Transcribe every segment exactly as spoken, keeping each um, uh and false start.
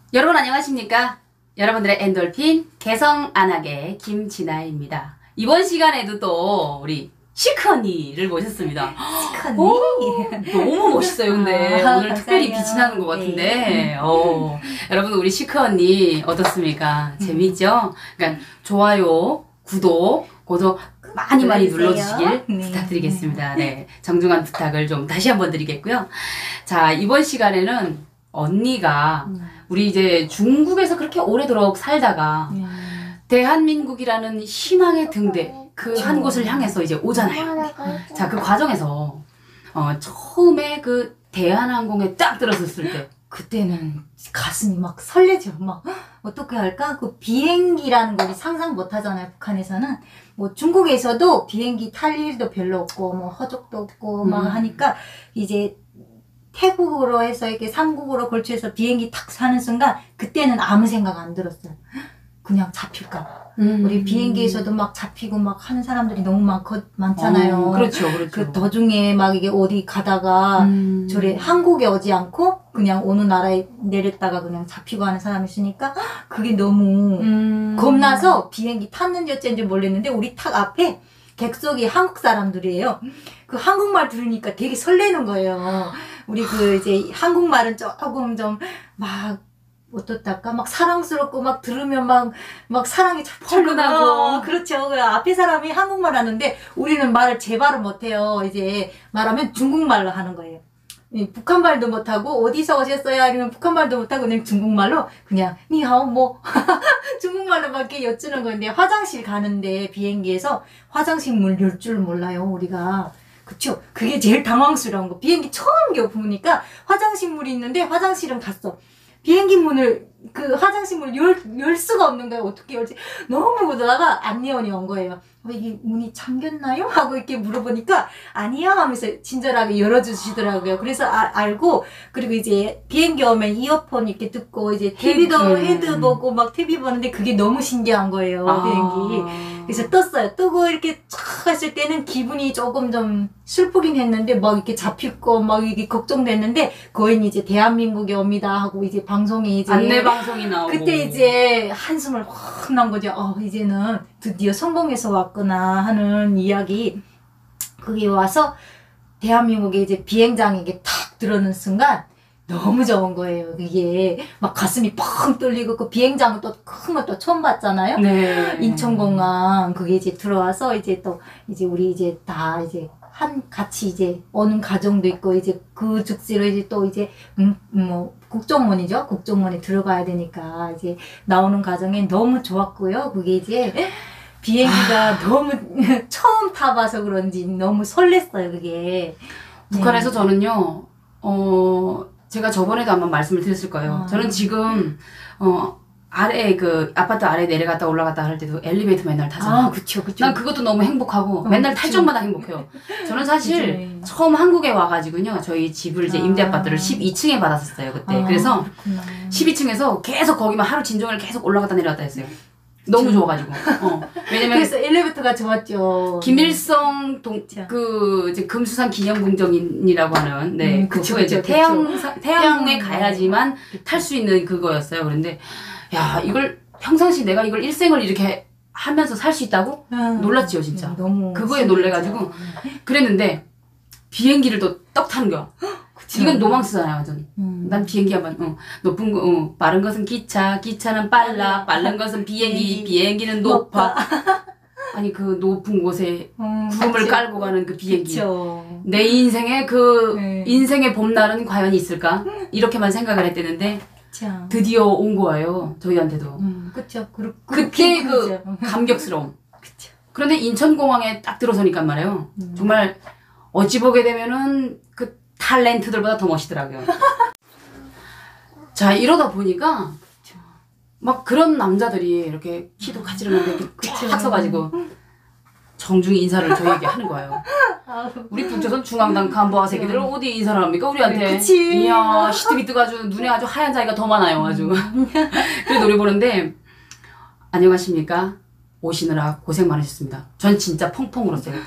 여러분 안녕하십니까? 여러분들의 엔돌핀 개성안하게 김진아입니다. 이번 시간에도 또 우리 시크 언니를 모셨습니다. 시크 언니? 오, 너무 멋있어요. 근데 아, 오늘 특별히 빛이 나는 것 같은데 네. 어, 여러분 우리 시크 언니 어떻습니까? 음. 재밌죠? 그러니까 좋아요, 구독, 고독 많이 많이 눌러주시길 네. 부탁드리겠습니다. 네, 정중한 부탁을 좀 다시 한번 드리겠고요. 자, 이번 시간에는 언니가 음. 우리 이제 중국에서 그렇게 오래도록 살다가 음. 대한민국이라는 희망의 등대 그 한 곳을 향해서 이제 오잖아요. 자, 그 과정에서 어, 처음에 그 대한항공에 딱 들어섰을 때 그때는 가슴이 막 설레죠. 막 어떻게 할까? 그 비행기라는 걸 상상 못 하잖아요. 북한에서는 뭐 중국에서도 비행기 탈 일도 별로 없고 뭐 허적도 없고 음. 막 하니까 이제 태국으로 해서 이렇게 삼국으로 걸쳐서 비행기 탁 사는 순간 그때는 아무 생각 안 들었어요. 그냥 잡힐까. 음. 우리 비행기에서도 막 잡히고 막 하는 사람들이 너무 많고, 많잖아요. 어, 그렇죠, 그렇죠. 그 도중에 막 이게 어디 가다가 음. 저래 한국에 오지 않고 그냥 어느 나라에 내렸다가 그냥 잡히고 하는 사람이 있으니까 그게 너무 음. 겁나서 비행기 탔는지 어쩐지 몰랐는데 우리 탁 앞에 객석이 한국 사람들이에요. 그 한국말 들으니까 되게 설레는 거예요. 우리 그 이제 한국말은 조금 좀 막 어떻달까 막 사랑스럽고 막 들으면 막 막 사랑이 철분하고 그렇죠. 그 앞에 사람이 한국말 하는데 우리는 말을 제발을 못해요. 이제 말하면 중국말로 하는 거예요. 북한말도 못하고 어디서 오셨어요? 아니면 북한말도 못하고 그냥 중국말로 그냥 니하오 뭐 중국말로 막 이렇게 여쭈는 건데 화장실 가는데 비행기에서 화장실 문 열 줄 몰라요 우리가. 그쵸? 그게 제일 당황스러운 거. 비행기 처음 보니까 화장실 문이 있는데 화장실은 갔어. 비행기 문을 그 화장실 문을 열, 열 수가 없는 거예요. 어떻게 열지? 너무 보다가 안내원이 온 거예요. 왜 이게 문이 잠겼나요? 하고 이렇게 물어보니까 아니야 하면서 친절하게 열어주시더라고요. 그래서 아, 알고 그리고 이제 비행기 오면 이어폰 이렇게 듣고 이제 티비도 음. 헤드 보고 막 티비 보는데 그게 너무 신기한 거예요. 아. 비행기. 그래서 떴어요. 뜨고 이렇게 촥 했을 때는 기분이 조금 좀 슬프긴 했는데 막 이렇게 잡힐 거 막 이게 걱정됐는데 거의 이제 대한민국에 옵니다 하고 이제 방송이 이제 안내 방송이 나오고 그때 이제 한숨을 확 난 거죠. 어 이제는 드디어 성공해서 왔구나 하는 이야기. 그게 와서 대한민국에 이제 비행장에게 탁 들어오는 순간 너무 좋은 거예요. 이게 막 가슴이 펑 뚫리고 그 비행장은 또 큰 거 또 처음 봤잖아요. 네. 인천공항 그게 이제 들어와서 이제 또 이제 우리 이제 다 이제 한 같이 이제 오는 가정도 있고 이제 그 즉시로 이제 또 이제 음 뭐 국정원이죠. 국정원에 들어가야 되니까 이제 나오는 과정에 너무 좋았고요. 그게 이제 비행기가 아. 너무 처음 타봐서 그런지 너무 설렜어요. 그게 북한에서 네. 저는요. 어 제가 저번에도 한번 말씀을 드렸을 거예요. 아. 저는 지금 어 아래 그 아파트 아래 내려갔다 올라갔다 할 때도 엘리베이터 맨날 타잖아요. 아, 그쵸, 그쵸. 난 그것도 너무 행복하고 어, 맨날 탈 적마다 행복해요. 저는 사실 그치. 처음 한국에 와가지고요. 저희 집을 이제 임대 아파트를 십이 층에 받았었어요 그때. 아, 그래서 그렇구나. 십이 층에서 계속 거기만 하루 진종일 계속 올라갔다 내려갔다 했어요. 너무 좋아가지고. 어. 왜냐면 그래서 엘리베이터가 좋았죠. 김일성 동 그 이제 금수산 기념궁정이라고 하는 네 음, 그쵸, 그거 이제 태양 태양궁에 가야지만 탈 수 있는 그거였어요. 그런데 야 이걸 평상시 내가 이걸 일생을 이렇게 하면서 살 수 있다고 음, 놀랐지요 진짜. 음, 너무 그거에 놀래가지고 그랬는데 비행기를 또 떡 타는 거야. 그치. 이건 노망스잖아요 완전. 음. 난 비행기 한번 어, 높은 거 어, 빠른 것은 기차, 기차는 빨라, 빠른 것은 비행기, 비행기는 높아. 아니 그 높은 곳에 음, 구름을 그치. 깔고 가는 그 비행기. 그쵸. 내 인생의 그 네. 인생의 봄날은 과연 있을까? 이렇게만 생각을 했대는데 그쵸. 드디어 온 거예요 저희한테도. 음, 그쵸. 그, 그때 그 감격스러움. 그쵸. 그런데 인천공항에 딱 들어서니까 말이에요. 음. 정말 어찌 보게 되면은 그 탤런트들보다 더 멋있더라고요. 자 이러다 보니까 막 그런 남자들이 이렇게 키도 가지런한데 이렇게 쫙 서가지고 정중히 인사를 저희에게 하는 거예요. 우리 북조선 중앙당 간부와 새끼들 어디 인사를 합니까 우리한테. 그치. 이야 시트비트가 아주 눈에 아주 하얀 자위가 더 많아요 아주. 그래 노래 보는데 안녕하십니까 오시느라 고생 많으셨습니다. 전 진짜 펑펑 울었어요 그때.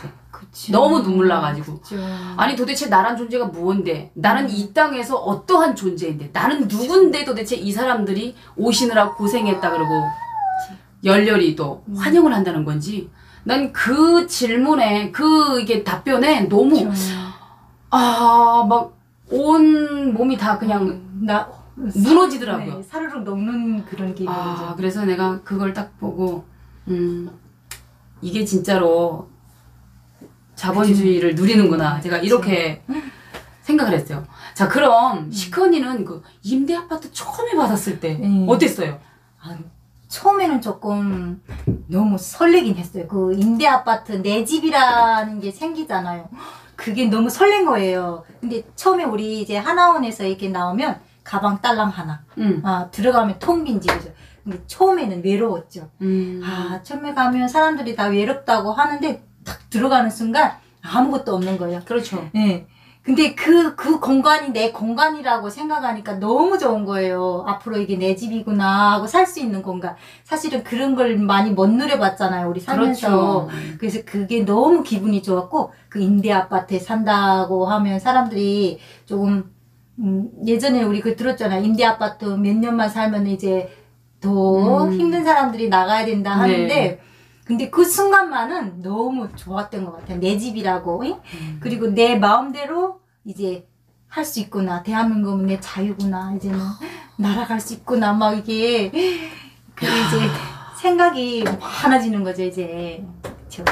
그치. 너무 눈물 나가지고. 그치. 아니 도대체 나란 존재가 무언데, 나는 음. 이 땅에서 어떠한 존재인데, 나는 누군데 도대체 이 사람들이 오시느라 고생했다 그러고 열렬히 또 음. 환영을 한다는 건지, 난 그 질문에 그 이게 답변에 너무 아 막 온 몸이 다 그냥 음, 나 무너지더라고요. 네, 사르륵 녹는 그런 기분이죠. 아, 그래서 내가 그걸 딱 보고 음 이게 진짜로 자본주의를 누리는구나. 제가 이렇게 생각을 했어요. 자, 그럼 시커니는 그 임대 아파트 처음에 받았을 때 음. 어땠어요? 아, 처음에는 조금 너무 설레긴 했어요. 그 임대 아파트 내 집이라는 게 생기잖아요. 그게 너무 설렌 거예요. 근데 처음에 우리 이제 하나원에서 이렇게 나오면 가방 딸랑 하나. 음. 아, 들어가면 텅 빈 집이죠. 근데 처음에는 외로웠죠. 음. 아, 처음에 가면 사람들이 다 외롭다고 하는데 딱 들어가는 순간 아무것도 없는 거예요. 그렇죠. 네. 근데 그, 그 공간이 내 공간이라고 생각하니까 너무 좋은 거예요. 앞으로 이게 내 집이구나 하고 살 수 있는 공간. 사실은 그런 걸 많이 못 누려봤잖아요. 우리 살면서. 그렇죠. 그래서 그게 너무 기분이 좋았고, 그 임대 아파트에 산다고 하면 사람들이 조금, 음, 예전에 우리 그 들었잖아요. 임대 아파트 몇 년만 살면 이제 더 음. 힘든 사람들이 나가야 된다 하는데, 네. 근데 그 순간만은 너무 좋았던 것 같아요. 내 집이라고. 응? 음. 그리고 내 마음대로 이제 할 수 있구나. 대한민국은 내 자유구나. 이제는 날아갈 수 있구나. 막 이게, 그 이제 생각이 많아지는 거죠, 이제. 그쵸.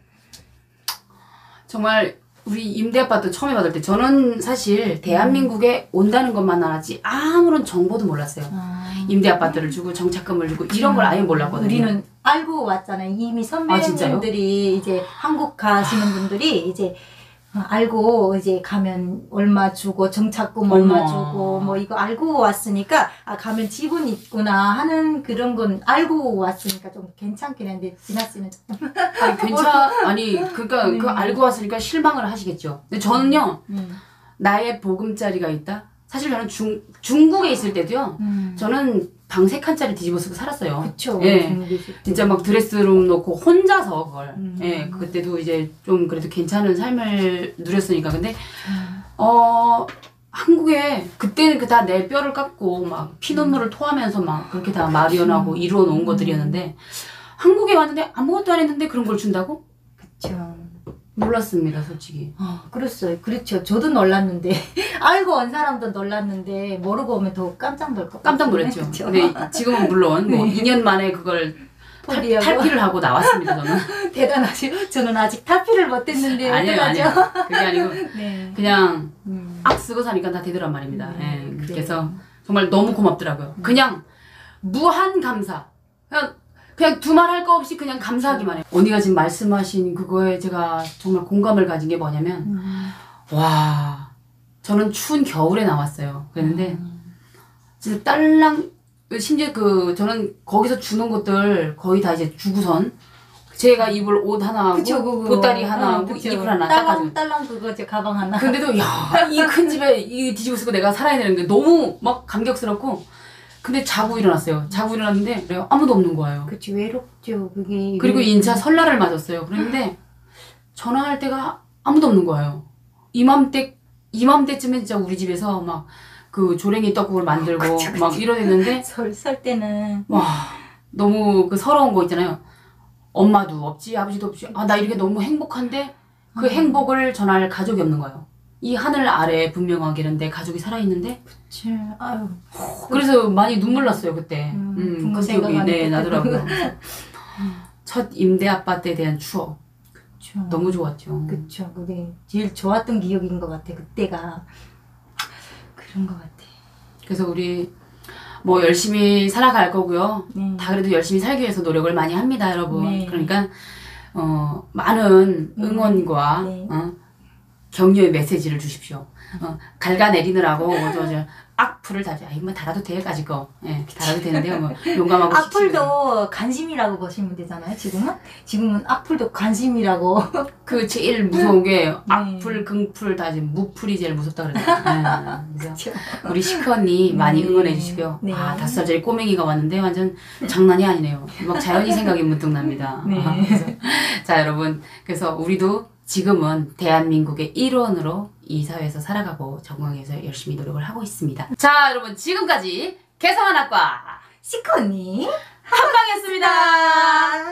정말 우리 임대 아파트 처음에 받을 때 저는 사실 대한민국에 온다는 것만 알았지 아무런 정보도 몰랐어요. 아. 임대 아파트를 주고 정착금을 주고 이런 걸 아예 몰랐거든요. 우리는 알고 왔잖아요. 이미 아, 진짜요? 선배님들이 이제 한국 가시는 분들이 이제 알고 이제 가면 얼마 주고 정착금 얼마 어머. 주고 뭐 이거 알고 왔으니까 아 가면 지분 있구나 하는 그런 건 알고 왔으니까 좀 괜찮긴 했는데 진아 씨는 좀 아니, 괜찮, 아니, 그니까, 네. 그 알고 왔으니까 실망을 하시겠죠. 근데 저는요, 음. 나의 보금자리가 있다? 사실 저는 중, 중국에 있을 때도요, 음. 저는 방 세 칸짜리 뒤집어 쓰고 살았어요. 그쵸. 예. 중국에 있을 때. 진짜 막 드레스룸 놓고 혼자서 그걸. 음. 예. 그때도 이제 좀 그래도 괜찮은 삶을 누렸으니까. 근데, 음. 어, 한국에 그때는 그 다 내 뼈를 깎고 막 피눈물을 토하면서 막 그렇게 다 마련하고 이루어 놓은 것들이었는데, 한국에 왔는데 아무것도 안 했는데 그런 걸 준다고? 그쵸. 몰랐습니다, 솔직히. 아, 그랬어요. 그렇죠. 저도 놀랐는데 알고 온 사람도 놀랐는데 모르고 오면 더 깜짝 놀 것 같아요. 깜짝 놀랐죠. 그쵸? 근데 지금은 물론 뭐 네. 이 년 만에 그걸 탈, 포기하고. 탈피를 하고 나왔습니다, 저는. 대단하죠. 저는 아직 탈피를 못했는데 아니에요, 어떡하죠? 아니에요. 그게 아니고 네. 그냥 음. 악 쓰고 사니까 다 되더란 말입니다. 네, 예, 그래요. 그래서 정말 너무 고맙더라고요. 그냥 무한 감사. 그냥 그냥 두말 할 거 없이 그냥 감사하기만 해요. 언니가 지금 말씀하신 그거에 제가 정말 공감을 가진 게 뭐냐면 음. 와 저는 추운 겨울에 나왔어요. 그랬는데 진짜 딸랑 심지어 그 저는 거기서 주는 것들 거의 다 이제 주고선 제가 입을 옷 하나 하고 그쵸, 그거. 보따리 하나 어, 하고 그쵸. 이불 하나 딸랑, 닦아주고 딸랑 그거 제 가방 하나. 근데도 야 이 큰 집에 이 뒤집어 쓰고 내가 살아야 되는 게 너무 막 감격스럽고 근데 자고 일어났어요. 자고 일어났는데 그래요. 아무도 없는 거예요. 그치, 외롭죠. 그게. 그리고 외롭- 인차 설날을 맞았어요. 그런데 전화할 때가 아무도 없는 거예요. 이맘때 이맘때쯤에 진짜 우리 집에서 막 그 조랭이 떡국을 만들고 그쵸, 그쵸. 막 이러는데 설, 설 때는. 와 너무 그 서러운 거 있잖아요. 엄마도 없지 아버지도 없지 아 나 이렇게 너무 행복한데 그 음. 행복을 전할 가족이 없는 거예요. 이 하늘 아래 분명하게는 내 가족이 살아있는데 그치. 아유. 그래서 많이 눈물 났어요 그때. 음, 음, 부모 그 기억이 생각하니까 네 나더라고요. 그래서. 첫 임대 아파트에 대한 추억 그쵸. 너무 좋았죠. 그쵸. 그게 제일 좋았던 기억인 것 같아. 그때가. 그런 것 같아. 그래서 우리 뭐 열심히 살아갈 거고요. 네. 다 그래도 열심히 살기 위해서 노력을 많이 합니다, 여러분. 네. 그러니까 어, 많은 응원과 네. 어, 격려의 메시지를 주십시오. 어, 갉아내리느라고 뭐 저, 저, 악플을 달지. 아, 이거 달아도 돼, 까짓 거. 예, 달아도 되는데요. 뭐 용감하고 씩씩하게. 악플도 관심이라고 보시면 되잖아요, 지금은? 지금은 악플도 관심이라고. 그 제일 무서운 게 악플, 긍플 다 지금 무플이 제일 무섭다 그러잖아요. 네, 그래서 우리 시커니 많이 네. 응원해 주시고요. 네. 아 다섯 살짜리 꼬맹이가 왔는데 완전 장난이 아니네요. 막 자연이 생각이 문득 납니다. 네. 아, 그래서 자 여러분 그래서 우리도 지금은 대한민국의 일원으로 이 사회에서 살아가고 적응해서 열심히 노력을 하고 있습니다. 자, 여러분 지금까지 개성한학과 시코니 한방이었습니다.